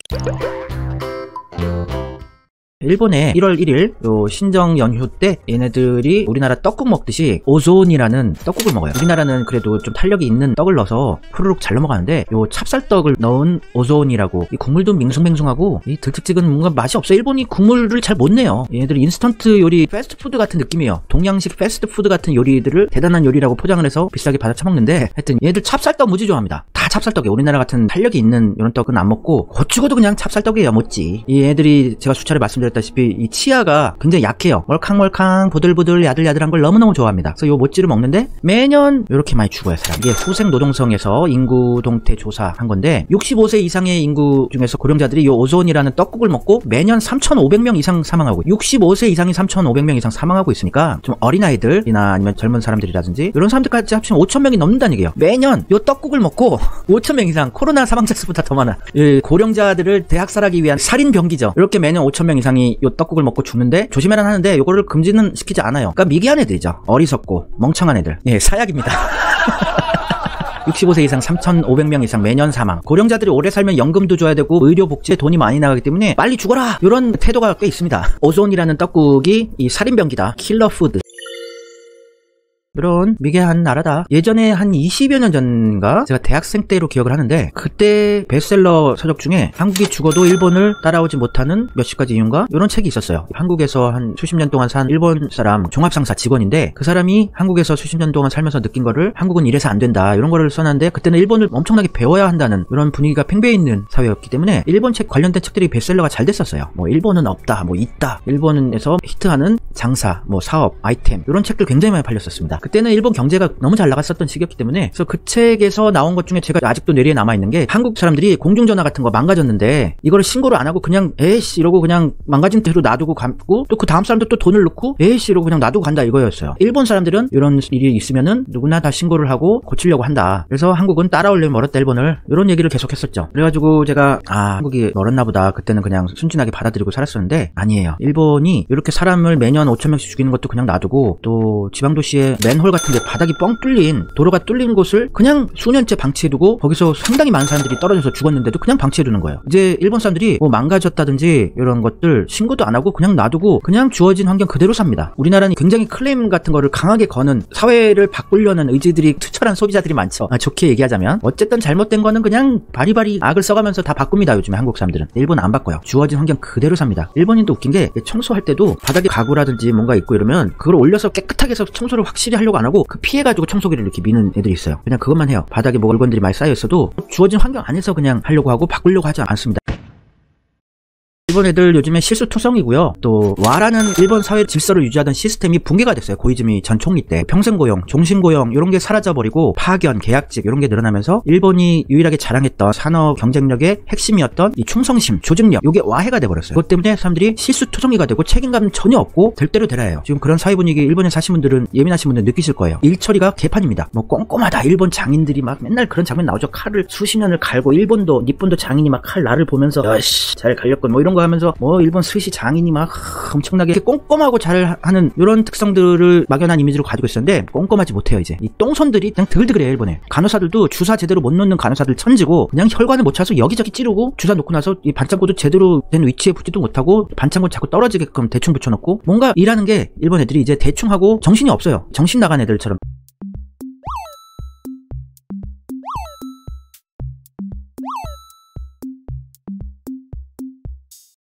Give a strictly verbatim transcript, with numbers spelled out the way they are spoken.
일본에 일월 일일 요 신정 연휴 때 얘네들이 우리나라 떡국 먹듯이 오존이라는 떡국을 먹어요. 우리나라는 그래도 좀 탄력이 있는 떡을 넣어서 후루룩 잘 넘어가는데 요 찹쌀떡을 넣은 오존이라고, 이 국물도 밍숭맹숭하고 이 들특직은 뭔가 맛이 없어. 일본이 국물을 잘 못 내요. 얘네들이 인스턴트 요리, 패스트푸드 같은 느낌이에요. 동양식 패스트푸드 같은 요리들을 대단한 요리라고 포장을 해서 비싸게 받아 처먹는데, 하여튼 얘네들 찹쌀떡 무지 좋아합니다. 다 찹쌀떡이에요. 우리나라 같은 탄력이 있는 이런 떡은 안 먹고 곧 죽어도 그냥 찹쌀떡이에요. 못지. 이 애들이 제가 수차례 말씀드렸다시피 이 치아가 굉장히 약해요. 멀캉멀캉 보들보들 야들야들한 걸 너무너무 좋아합니다. 그래서 요 모찌를 먹는데 매년 이렇게 많이 죽어요, 사람. 이게 후생노동성에서 인구 동태 조사한 건데 육십오 세 이상의 인구 중에서 고령자들이 요 오존이라는 떡국을 먹고 매년 삼천오백 명 이상 사망하고, 육십오 세 이상이 삼천오백 명 이상 사망하고 있으니까 좀 어린아이들이나 아니면 젊은 사람들이라든지 이런 사람들까지 합치면 오천 명이 넘는다는 얘기예요. 매년 요 떡국을 먹고 오천 명 이상, 코로나 사망자 수보다 더 많아. 이 고령자들을 대학살하기 위한 살인병기죠. 이렇게 매년 오천 명 이상이 요 떡국을 먹고 죽는데, 조심해라 하는데 요거를 금지는 시키지 않아요. 그러니까 미개한 애들이죠. 어리석고 멍청한 애들. 예, 사약입니다. 육십오 세 이상 삼천오백 명 이상 매년 사망. 고령자들이 오래 살면 연금도 줘야 되고 의료복지에 돈이 많이 나가기 때문에 빨리 죽어라, 이런 태도가 꽤 있습니다. 오존이라는 떡국이 이 살인병기다, 킬러푸드. 이런 미개한 나라다. 예전에 한 이십여 년 전인가 제가 대학생 때로 기억을 하는데, 그때 베스트셀러 서적 중에 한국이 죽어도 일본을 따라오지 못하는 몇십 가지 이유인가 이런 책이 있었어요. 한국에서 한 수십 년 동안 산 일본 사람 종합상사 직원인데, 그 사람이 한국에서 수십 년 동안 살면서 느낀 거를 한국은 이래서 안 된다 이런 거를 써놨는데, 그때는 일본을 엄청나게 배워야 한다는 이런 분위기가 팽배해 있는 사회였기 때문에 일본 책 관련된 책들이 베스트셀러가 잘 됐었어요. 뭐 일본은 없다, 뭐 있다, 일본에서 히트하는 장사, 뭐 사업, 아이템, 이런 책들 굉장히 많이 팔렸었습니다. 그때는 일본 경제가 너무 잘 나갔었던 시기였기 때문에. 그래서 그 책에서 나온 것 중에 제가 아직도 뇌리에 남아있는 게, 한국 사람들이 공중전화 같은 거 망가졌는데 이거를 신고를 안 하고 그냥 에이씨 이러고 그냥 망가진 대로 놔두고 가고, 또 그 다음 사람도 또 돈을 넣고 에이씨 이러고 그냥 놔두고 간다, 이거였어요. 일본 사람들은 이런 일이 있으면은 누구나 다 신고를 하고 고치려고 한다. 그래서 한국은 따라오려면 멀었다 일본을, 이런 얘기를 계속 했었죠. 그래가지고 제가 아 한국이 멀었나 보다, 그때는 그냥 순진하게 받아들이고 살았었는데, 아니에요. 일본이 이렇게 사람을 매년 오천 명씩 죽이는 것도 그냥 놔두고, 또 지방도시에 맨홀 같은데 바닥이 뻥 뚫린, 도로가 뚫린 곳을 그냥 수년째 방치해두고 거기서 상당히 많은 사람들이 떨어져서 죽었는데도 그냥 방치해두는 거예요. 이제 일본 사람들이 뭐 망가졌다든지 이런 것들 신고도 안 하고 그냥 놔두고 그냥 주어진 환경 그대로 삽니다. 우리나라는 굉장히 클레임 같은 거를 강하게 거는, 사회를 바꾸려는 의지들이 투철한 소비자들이 많죠. 아, 좋게 얘기하자면 어쨌든 잘못된 거는 그냥 바리바리 악을 써가면서 다 바꿉니다. 요즘에 한국 사람들은. 일본은 안 바꿔요. 주어진 환경 그대로 삽니다. 일본인도 웃긴 게, 청소할 때도 바닥에 가구라든지 뭔가 있고 이러면 그걸 올려서 깨끗하게 해서 청소를 확실히 하려고 안 하고 그 피해가지고 청소기를 이렇게 미는 애들이 있어요. 그냥 그것만 해요. 바닥에 뭐 물건들이 많이 쌓여있어도 주어진 환경 안에서 그냥 하려고 하고 바꾸려고 하지 않습니다. 일본 애들 요즘에 실수투성이고요. 또 와라는 일본 사회 질서를 유지하던 시스템이 붕괴가 됐어요. 고이즈미 전 총리 때. 평생고용, 종신고용 이런 게 사라져버리고 파견, 계약직 이런 게 늘어나면서 일본이 유일하게 자랑했던 산업 경쟁력의 핵심이었던 이 충성심, 조직력, 이게 와해가 돼버렸어요. 그것 때문에 사람들이 실수투성이가 되고 책임감 전혀 없고 될 대로 되라 해요. 지금 그런 사회 분위기 일본에 사신 분들은, 예민하신 분들은 느끼실 거예요. 일처리가 개판입니다. 뭐 꼼꼼하다. 일본 장인들이 막 맨날 그런 장면 나오죠. 칼을 수십 년을 갈고, 일본도 니폰도 장인이 막 칼 나를 보면서 여씨 잘 갈렸군 뭐 이런 거 하면서, 뭐 일본 스시 장인이 막 엄청나게 꼼꼼하고 잘 하는 이런 특성들을 막연한 이미지로 가지고 있었는데, 꼼꼼하지 못해요. 이제 이 똥손들이 그냥 드글드글해요. 일본에 간호사들도 주사 제대로 못 놓는 간호사들 천지고, 그냥 혈관을 못 차서 여기저기 찌르고, 주사 놓고 나서 이 반창고도 제대로 된 위치에 붙지도 못하고 반창고 자꾸 떨어지게끔 대충 붙여놓고, 뭔가 일하는 게 일본 애들이 이제 대충 하고 정신이 없어요. 정신 나간 애들처럼.